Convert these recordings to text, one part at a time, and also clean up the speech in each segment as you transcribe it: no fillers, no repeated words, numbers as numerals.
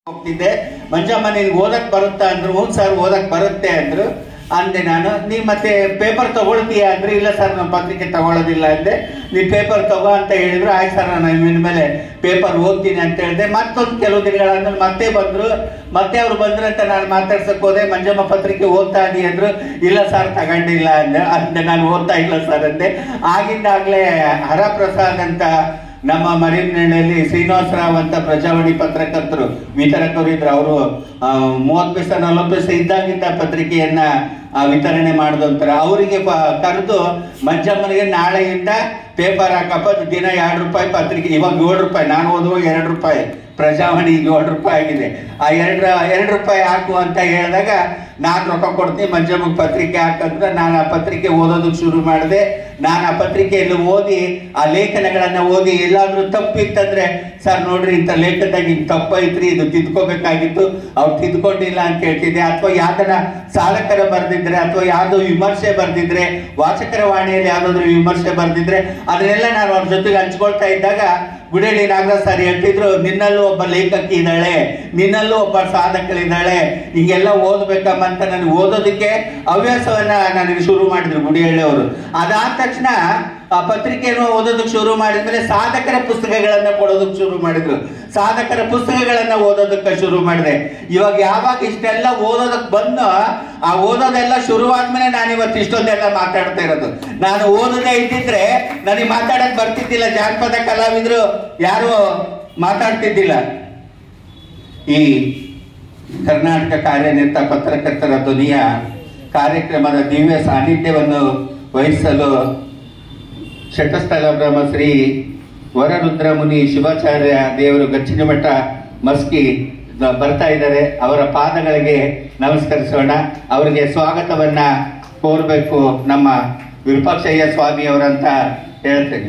ಹೋಗ್ತಿದ್ದೆ. ಮಂಜಮ್ಮ ನಿನ್ಗೆ ಓದಕ್ ಬರುತ್ತಾ ಅಂದ್ರು. ಹ್ಞೂ ಸರ್ ಓದಕ್ ಬರುತ್ತೆ ಅಂದ್ರು. ಅಂದೆ ನಾನು. ನೀ ಮತ್ತೆ ಪೇಪರ್ ತಗೊಳ್ತೀಯ ಅಂದ್ರೆ ಇಲ್ಲ ಸರ್ ನಾನು ಪತ್ರಿಕೆ ತಗೊಳ್ಳೋದಿಲ್ಲ ಅಂದೆ. ನೀ ಪೇಪರ್ ತಗೋ ಅಂತ ಹೇಳಿದ್ರು. ಆಯ್ತು ಸರ್ ನಾನು ಇನ್ಮೇಲೆ ಪೇಪರ್ ಓದ್ತೀನಿ ಅಂತ ಹೇಳಿದೆ. ಮತ್ತೊಂದು ಕೆಲವು ದಿನಗಳಾದ್ಮೇಲೆ ಮತ್ತೆ ಬಂದ್ರು. ಮತ್ತೆ ಅವ್ರು ಬಂದ್ರು ಅಂತ ನಾನು ಮಾತಾಡ್ಸಕ್ ಹೋದೆ. ಮಂಜಮ್ಮ ಪತ್ರಿಕೆ ಓದ್ತಾ ಇದೀಯ ಅಂದ್ರು. ಇಲ್ಲ ಸರ್ ತಗೊಂಡಿಲ್ಲ ಅಂದೆ ನಾನು ಓದ್ತಾ ಇಲ್ಲ ಸರ್ ಅಂದೆ. ಆಗಿಂದಾಗ್ಲೇ ಹರಪ್ರಸಾದ್ ಅಂತ ನಮ್ಮ ಮರಿಯಮ್ನಹಳ್ಳಿಯಲ್ಲಿ ಶ್ರೀನಿವಾಸರಾವ್ ಅಂತ ಪ್ರಜಾವಾಣಿ ಪತ್ರಕರ್ತರು ವಿತರಕರು ಇದ್ರು. ಅವರು 30 ಪೈಸೆ 40 ಪೈಸೆ ಇದ್ದಾಗಿದ್ದ ಪತ್ರಿಕೆಯನ್ನ ವಿತರಣೆ ಮಾಡಿದಂತಾರೆ. ಅವರಿಗೆ ಕರೆದು ಮಂಜಮ್ಮನಿಗೆ ನಾಳೆಯಿಂದ ಪೇಪರ್ ಹಾಕಪ್ಪ, ದಿನ 2 ರೂಪಾಯಿ ಪತ್ರಿಕೆ, ಇವಾಗ 7 ರೂಪಾಯಿ, ನಾನು ಓದುವ 2 ರೂಪಾಯಿ, ಪ್ರಜಾವಾಣಿ 7 ರೂಪಾಯಿ ಆಗಿದೆ. ಆ 2 ರೂಪಾಯಿ ಹಾಕು ಅಂತ ಹೇಳಿದಾಗ ನಾನು ರೊಕ್ಕ ಕೊಡ್ತೀನಿ ಮಂಜಮ್ಮಗೆ ಪತ್ರಿಕೆ ಹಾಕಂದ್ರೆ ನಾನು ಆ ಪತ್ರಿಕೆ ಓದೋದಕ್ಕೆ ಶುರು ಮಾಡಿದೆ. ನಾನು ಆ ಪತ್ರಿಕೆಯಲ್ಲಿ ಓದಿ ಆ ಲೇಖನಗಳನ್ನ ಓದಿ ಎಲ್ಲಾದ್ರೂ ತಪ್ಪಿತ್ತಂದ್ರೆ ಸರ್ ನೋಡ್ರಿ ಇಂಥ ಲೇಖನದಾಗ ಹಿಂಗೆ ತಪ್ಪೈತ್ರಿ, ಇದು ತಿದ್ಕೋಬೇಕಾಗಿತ್ತು, ಅವ್ರು ತಿದ್ಕೊಂಡಿಲ್ಲ ಅಂತ ಹೇಳ್ತಿದ್ದೆ. ಅಥವಾ ಯಾವ್ದನ್ನ ಸಾಲಕರ ಬರ್ದಿದ್ರೆ ಅಥವಾ ಯಾವ್ದೋ ವಿಮರ್ಶೆ ಬರ್ದಿದ್ರೆ, ವಾಚಕರ ವಾಣಿಯಲ್ಲಿ ಯಾವ್ದಾದ್ರು ವಿಮರ್ಶೆ ಬರ್ದಿದ್ರೆ ಅದನ್ನೆಲ್ಲ ನಾನು ಅವ್ರ ಜೊತೆಗೆ ಹಂಚ್ಕೊಳ್ತಾ ಇದ್ದಾಗ ಗುಡೇಳಿ ನಾಗರಾಜ್ ಸರ್ ಹೇಳ್ತಿದ್ರು, ನಿನ್ನಲ್ಲೂ ಒಬ್ಬ ಲೇಖಕಿ ಇದ್ದಾಳೆ, ನಿನ್ನಲ್ಲೂ ಒಬ್ಬ ಸಾಧಕಳಿದ್ದಾಳೆ, ಹಿಂಗೆಲ್ಲ ಓದ್ಬೇಕಮ್ಮ ಅಂತ ನನಗೆ ಓದೋದಕ್ಕೆ ಹವ್ಯಾಸವನ್ನ ನನಗೆ ಶುರು ಮಾಡಿದ್ರು ಗುಡಿಹಳ್ಳಿ ಅವರು. ಅದಾದ ತಕ್ಷಣ ಆ ಪತ್ರಿಕೆಯನ್ನು ಓದೋದಕ್ಕೆ ಶುರು ಮಾಡಿದ್ಮೇಲೆ ಸಾಧಕರ ಪುಸ್ತಕಗಳನ್ನ ಕೊಡೋದಕ್ಕೆ ಶುರು ಮಾಡಿದ್ರು. ಸಾಧಕರ ಪುಸ್ತಕಗಳನ್ನ ಓದೋದಕ್ಕೆ ಶುರು ಮಾಡಿದೆ. ಇವಾಗ ಯಾವಾಗ ಇಷ್ಟೆಲ್ಲ ಓದೋದಕ್ಕೆ ಬಂದು ಆ ಓದೋದೆಲ್ಲ ಶುರುವಾದ್ಮೇಲೆ ನಾನು ಇವತ್ತು ಇಷ್ಟೊಂದೆಲ್ಲ ಮಾತಾಡ್ತಾ ಇರೋದು. ನಾನು ಓದೋದೇ ಇದ್ದಿದ್ರೆ ನನಗೆ ಮಾತಾಡಕ್ ಬರ್ತಿದ್ದಿಲ್ಲ. ಜಾನಪದ ಕಲಾವಿದರು ಯಾರು ಮಾತಾಡ್ತಿದ್ದಿಲ್ಲ. ಈ ಕರ್ನಾಟಕ ಕಾರ್ಯನಿರತ ಪತ್ರಕರ್ತರ ಧ್ವನಿಯ ಕಾರ್ಯಕ್ರಮದ ದಿವ್ಯ ಸಾನ್ನಿಧ್ಯವನ್ನು ವಹಿಸಲು ಶಟಸ್ಥಲ ಬ್ರಹ್ಮಶ್ರೀ ವರರುದ್ರಮುನಿ ಶಿವಾಚಾರ್ಯ ದೇವರು ಗಚ್ಚಿನಮಠ ಮಸ್ಕಿ ಬರ್ತಾ ಇದ್ದಾರೆ. ಅವರ ಪಾದಗಳಿಗೆ ನಮಸ್ಕರಿಸೋಣ. ಅವರಿಗೆ ಸ್ವಾಗತವನ್ನ ಕೋರಬೇಕು ನಮ್ಮ ವಿರೂಪಾಕ್ಷಯ್ಯ ಸ್ವಾಮಿ ಅವರಂತ ಹೇಳ್ತೇನೆ.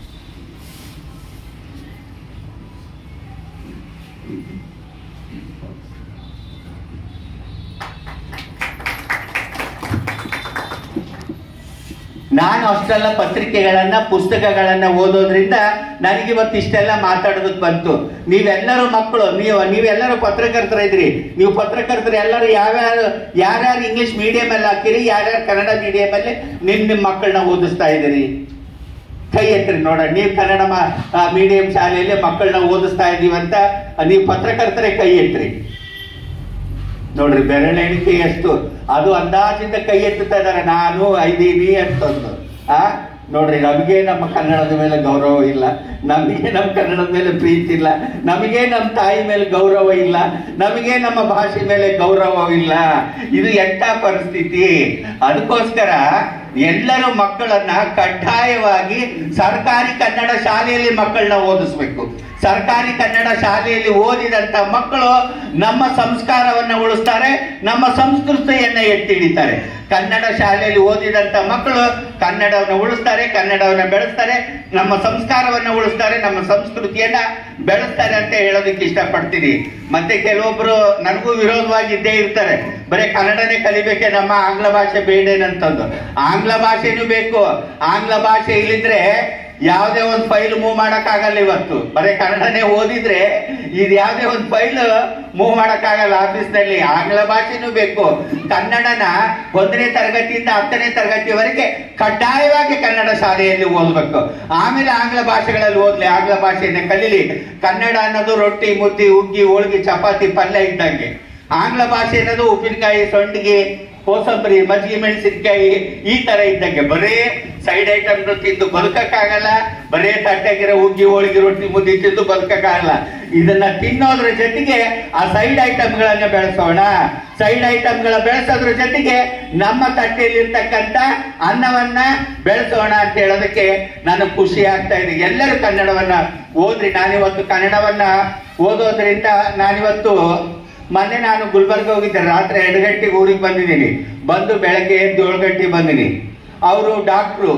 ನಾನು ಅಷ್ಟೆಲ್ಲ ಪತ್ರಿಕೆಗಳನ್ನ ಪುಸ್ತಕಗಳನ್ನ ಓದೋದ್ರಿಂದ ನನಗಿವತ್ತು ಇಷ್ಟೆಲ್ಲ ಮಾತಾಡೋದಕ್ಕೆ ಬಂತು. ನೀವೆಲ್ಲರೂ ಮಕ್ಕಳು, ನೀವೆಲ್ಲರೂ ಪತ್ರಕರ್ತರಿದ್ರಿ. ನೀವು ಪತ್ರಕರ್ತರು ಎಲ್ಲರೂ ಯಾರ್ಯಾರು ಇಂಗ್ಲಿಷ್ ಮೀಡಿಯಂ ಅಲ್ಲಿ ಹಾಕಿರಿ, ಯಾರ್ಯಾರು ಕನ್ನಡ ಮೀಡಿಯಂ ಅಲ್ಲಿ ನಿಮ್ಮ ಮಕ್ಕಳನ್ನ ಓದಿಸ್ತಾ ಇದ್ದೀರಿ? ಕೈ ಎತ್ತರಿ ನೋಡೋಣ. ನೀವು ಕನ್ನಡ ಮೀಡಿಯಂ ಶಾಲೆಯಲ್ಲಿ ಮಕ್ಕಳನ್ನ ಓದಿಸ್ತಾ ಇದೀವಂತ ನೀವು ಪತ್ರಕರ್ತರೇ ಕೈ ಎತ್ತರಿ ನೋಡ್ರಿ. ಬೆರಳೆಣಿಕೆ ಎಷ್ಟು, ಅದು ಅಂದಾಜಿಂದ ಕೈ ಎತ್ತುತ್ತಾ ಇದ್ದಾರೆ. ನಾನು ಐದೀನಿ ಅಂತಂದು ನೋಡ್ರಿ. ನಮಗೆ ನಮ್ಮ ಕನ್ನಡದ ಮೇಲೆ ಗೌರವ ಇಲ್ಲ, ನಮಗೆ ನಮ್ಮ ಕನ್ನಡದ ಮೇಲೆ ಪ್ರೀತಿ ಇಲ್ಲ, ನಮಗೆ ನಮ್ಮ ತಾಯಿ ಮೇಲೆ ಗೌರವ ಇಲ್ಲ, ನಮಗೆ ನಮ್ಮ ಭಾಷೆ ಮೇಲೆ ಗೌರವವಿಲ್ಲ. ಇದು ಎಂಥ ಪರಿಸ್ಥಿತಿ? ಅದಕ್ಕೋಸ್ಕರ ಎಲ್ಲರೂ ಮಕ್ಕಳನ್ನ ಕಡ್ಡಾಯವಾಗಿ ಸರ್ಕಾರಿ ಕನ್ನಡ ಶಾಲೆಯಲ್ಲಿ ಮಕ್ಕಳನ್ನ ಓದಿಸ್ಬೇಕು. ಸರ್ಕಾರಿ ಕನ್ನಡ ಶಾಲೆಯಲ್ಲಿ ಓದಿದಂತ ಮಕ್ಕಳು ನಮ್ಮ ಸಂಸ್ಕಾರವನ್ನ ಉಳಿಸ್ತಾರೆ, ನಮ್ಮ ಸಂಸ್ಕೃತಿಯನ್ನ ಎತ್ತಿ ಹಿಡಿತಾರೆ. ಕನ್ನಡ ಶಾಲೆಯಲ್ಲಿ ಓದಿದಂತ ಮಕ್ಕಳು ಕನ್ನಡವನ್ನು ಉಳಿಸ್ತಾರೆ, ಕನ್ನಡವನ್ನ ಬೆಳೆಸ್ತಾರೆ, ನಮ್ಮ ಸಂಸ್ಕಾರವನ್ನ ಉಳಿಸ್ತಾರೆ, ನಮ್ಮ ಸಂಸ್ಕೃತಿಯನ್ನ ಬೆಳೆಸ್ತಾರೆ ಅಂತ ಹೇಳೋದಕ್ಕೆ ಇಷ್ಟಪಡ್ತೀನಿ. ಮತ್ತೆ ಕೆಲವೊಬ್ರು ನನಗೂ ವಿರೋಧವಾಗಿದ್ದೇ ಇರ್ತಾರೆ. ಬರೀ ಕನ್ನಡನೇ ಕಲಿಬೇಕೆ, ನಮ್ಮ ಆಂಗ್ಲ ಭಾಷೆ ಬೇಡೇನಂತಂದು. ಆಂಗ್ಲ ಭಾಷೆನೂ ಬೇಕು. ಆಂಗ್ಲ ಭಾಷೆ ಇಲ್ಲಿದ್ರೆ ಯಾವುದೇ ಒಂದು ಫೈಲ್ ಮೂವ್ ಮಾಡಕ್ಕಾಗಲ್ಲ. ಇವತ್ತು ಬರೀ ಕನ್ನಡನೇ ಓದಿದ್ರೆ ಇದು ಯಾವುದೇ ಒಂದು ಫೈಲ್ ಮೂವ್ ಮಾಡಕ್ಕಾಗಲ್ಲ ಆಫೀಸ್ನಲ್ಲಿ. ಆಂಗ್ಲ ಭಾಷೆನೂ ಬೇಕು. ಕನ್ನಡನ 1ನೇ ತರಗತಿಯಿಂದ 10ನೇ ತರಗತಿವರೆಗೆ ಕಡ್ಡಾಯವಾಗಿ ಕನ್ನಡ ಶಾಲೆಯಲ್ಲಿ ಓದ್ಬೇಕು. ಆಮೇಲೆ ಆಂಗ್ಲ ಭಾಷೆಗಳಲ್ಲಿ ಓದ್ಲಿ, ಆಂಗ್ಲ ಭಾಷೆಯನ್ನ ಕಲೀಲಿ. ಕನ್ನಡ ಅನ್ನೋದು ರೊಟ್ಟಿ, ಮುದ್ದೆ, ಹುಗ್ಗಿ, ಹೋಳಿಗೆ, ಚಪಾತಿ, ಪಲ್ಯ ಇದ್ದಂಗೆ. ಆಂಗ್ಲ ಭಾಷೆ ಅನ್ನೋದು ಉಪ್ಪಿನಕಾಯಿ, ಸಂಡಿಗೆ, ಕೋಸಂಬರಿ, ಮಜ್ಜಿಗೆ ಮೆಣಸಿನಕಾಯಿ ಈ ತರ ಇದ್ದಂಗೆ. ಬರೇ ಸೈಡ್ ಐಟಮ್ ತಿಂದು ಬದುಕಕ್ಕಾಗಲ್ಲ. ಬರೇ ತಟ್ಟೆಗಿರೋ ಹುಗ್ಗಿ, ಹೋಳಿಗೆ, ರೊಟ್ಟಿ, ಮುದ್ದೆ ತಿಂದು ಬದುಕಕ್ಕಾಗಲ್ಲ. ಇದನ್ನ ತಿನ್ನೋದ್ರ ಜೊತೆಗೆ ಆ ಸೈಡ್ ಐಟಮ್ಗಳನ್ನ ಬೆಳೆಸೋಣ. ಸೈಡ್ ಐಟಮ್ಗಳ ಬೆಳೆಸೋದ್ರ ಜೊತೆಗೆ ನಮ್ಮ ತಟ್ಟೆಯಲ್ಲಿ ಇರ್ತಕ್ಕಂಥ ಅನ್ನವನ್ನ ಬೆಳೆಸೋಣ ಅಂತ ಹೇಳೋದಕ್ಕೆ ನನಗೆ ಖುಷಿ ಆಗ್ತಾ ಇದೆ. ಎಲ್ಲರೂ ಕನ್ನಡವನ್ನ ಓದ್ರಿ. ನಾನಿವತ್ತು ಕನ್ನಡವನ್ನ ಓದೋದ್ರಿಂದ ಮೊನ್ನೆ ನಾನು ಗುಲ್ಬರ್ಗ ಹೋಗಿದ್ದೆ. ರಾತ್ರಿ 2 ಗಂಟೆಗೆ ಊರಿಗೆ ಬಂದಿದ್ದೀನಿ. ಬಂದು ಬೆಳಗ್ಗೆ ಎದ್ದು 7 ಗಂಟೆಗೆ ಬಂದಿನಿ. ಅವರು ಡಾಕ್ಟ್ರು,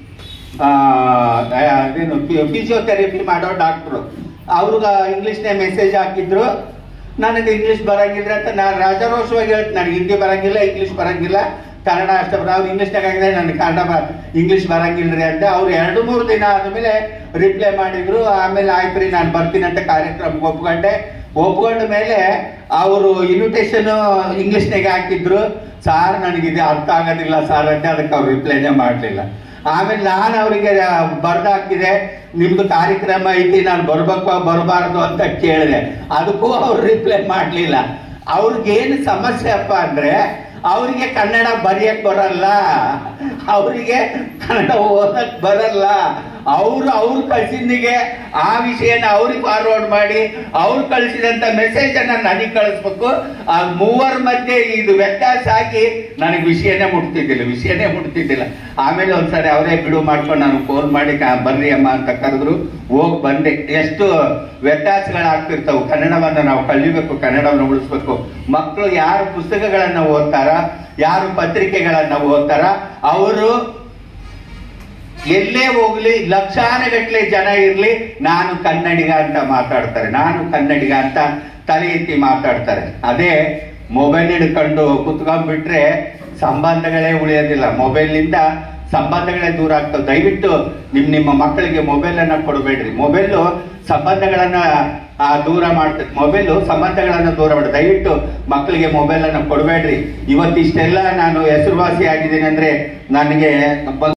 ಫಿಸಿಯೋಥೆರಪಿ ಮಾಡೋ ಡಾಕ್ಟ್ರು. ಅವ್ರಿಗೆ ಇಂಗ್ಲಿಷ್ನೇ ಮೆಸೇಜ್ ಹಾಕಿದ್ರು. ನನಗೆ ಇಂಗ್ಲಿಷ್ ಬರಂಗಿದ್ರೆ ಅಂತ ನಾನು ರಾಜಾರೋಷವಾಗಿ ಹೇಳ್ತೀನಿ. ನನಗೆ ಹಿಂದಿ ಬರಂಗಿಲ್ಲ, ಇಂಗ್ಲಿಷ್ ಬರಂಗಿಲ್ಲ, ಕನ್ನಡ ಅಷ್ಟೇ. ನಾವು ಇಂಗ್ಲಿಷ್ನಾಗ ಆಗಿದೆ, ನನಗೆ ಕನ್ನಡ ಇಂಗ್ಲಿಷ್ ಬರಂಗಿಲ್ರಿ ಅಂತ. ಅವ್ರು 2-3 ದಿನ ಆದ್ಮೇಲೆ ರಿಪ್ಲೈ ಮಾಡಿದ್ರು. ಆಮೇಲೆ ಆಯ್ತು ರೀ ನಾನು ಬರ್ತೀನಿ ಅಂತ ಕಾರ್ಯಕ್ರಮಕ್ಕೆ ಒಪ್ಕೊಂಡೆ. ಒಪ್ಕೊಂಡ ಮೇಲೆ ಅವರು ಇನ್ವಿಟೇಷನ್ ಇಂಗ್ಲಿಷ್ನಾಗೆ ಹಾಕಿದ್ರು. ಸಾರ್ ನನಗಿದೆ ಅರ್ಥ ಆಗೋದಿಲ್ಲ ಸಾರ್ ಅಂತ ಅದಕ್ಕೆ ಅವ್ರು ರಿಪ್ಲೈನೇ ಮಾಡಲಿಲ್ಲ. ಆಮೇಲೆ ನಾನು ಅವರಿಗೆ ಬರ್ದಾಕಿದೆ, ನಿಮ್ದು ಕಾರ್ಯಕ್ರಮ ಐತಿ, ನಾನು ಬರ್ಬೇಕು ಬರಬಾರ್ದು ಅಂತ ಕೇಳಿದೆ. ಅದಕ್ಕೂ ಅವ್ರು ರಿಪ್ಲೈ ಮಾಡಲಿಲ್ಲ. ಅವ್ರಿಗೇನು ಸಮಸ್ಯೆ ಅಪ್ಪ ಅಂದ್ರೆ, ಅವರಿಗೆ ಕನ್ನಡ ಬರೆಯಕ್ ಬರಲ್ಲ, ಅವರಿಗೆ ಕನ್ನಡ ಓದಕ್ ಬರಲ್ಲ. ಅವ್ರು ಕಳ್ಸಿದ್ನಿಗೆ ಆ ವಿಷಯನ ಅವ್ರಿಗೆ ಫಾರ್ವರ್ಡ್ ಮಾಡಿ ಅವ್ರು ಕಳಿಸಿದಂತ ಮೆಸೇಜ್ ಅನ್ನ ನನಗೆ ಕಳಿಸ್ಬೇಕು. ಆ ಮೂವರ ಮಧ್ಯೆ ಇದು ವ್ಯತ್ಯಾಸ ಆಗಿ ನನಗೆ ವಿಷಯನೇ ಮುಟ್ತಿದ್ದಿಲ್ಲ. ಆಮೇಲೆ ಒಂದ್ಸರಿ ಅವರೇ ಬಿಡು ಮಾಡ್ಕೊಂಡು ನಾನು ಫೋನ್ ಮಾಡಿ ಬರ್ರಿ ಅಮ್ಮ ಅಂತ ಕರೆದ್ರು, ಹೋಗಿ ಬಂದೆ. ಎಷ್ಟು ವ್ಯತ್ಯಾಸಗಳಾಗ್ತಿರ್ತಾವೆ. ಕನ್ನಡವನ್ನ ನಾವು ಕಲಿಬೇಕು, ಕನ್ನಡವನ್ನು ಉಳಿಸ್ಬೇಕು. ಮಕ್ಕಳು ಯಾರು ಪುಸ್ತಕಗಳನ್ನ ಓದ್ತಾರ, ಯಾರು ಪತ್ರಿಕೆಗಳನ್ನ ಓದ್ತಾರ, ಅವರು ಎಲ್ಲೇ ಹೋಗ್ಲಿ, ಲಕ್ಷಾನುಗಟ್ಟಲೆ ಜನ ಇರ್ಲಿ, ನಾನು ಕನ್ನಡಿಗ ಅಂತ ಮಾತಾಡ್ತಾರೆ, ನಾನು ಕನ್ನಡಿಗ ಅಂತ ತಲೆ ಎತ್ತಿ ಮಾತಾಡ್ತಾರೆ. ಅದೇ ಮೊಬೈಲ್ ಹಿಡ್ಕೊಂಡು ಕುತ್ಕೊಂಡ್ಬಿಟ್ರೆ ಸಂಬಂಧಗಳೇ ಉಳಿಯೋದಿಲ್ಲ. ಮೊಬೈಲ್ನಿಂದ ಸಂಬಂಧಗಳೇ ದೂರ ಆಗ್ತವೆ. ದಯವಿಟ್ಟು ನಿಮ್ಮ ಮಕ್ಕಳಿಗೆ ಮೊಬೈಲ್ ಅನ್ನ ಕೊಡಬೇಡ್ರಿ. ಮೊಬೈಲು ಸಂಬಂಧಗಳನ್ನ ದೂರ ಮಾಡ್ತದೆ. ಮೊಬೈಲು ಸಂಬಂಧಗಳನ್ನ ದೂರ ಮಾಡಿ. ದಯವಿಟ್ಟು ಮಕ್ಕಳಿಗೆ ಮೊಬೈಲ್ ಅನ್ನ ಕೊಡಬೇಡ್ರಿ. ಇವತ್ತಿಷ್ಟೆಲ್ಲ ನಾನು ಹೆಸರುವಾಸಿ ಆಗಿದ್ದೀನಿ ಅಂದ್ರೆ ನನಗೆ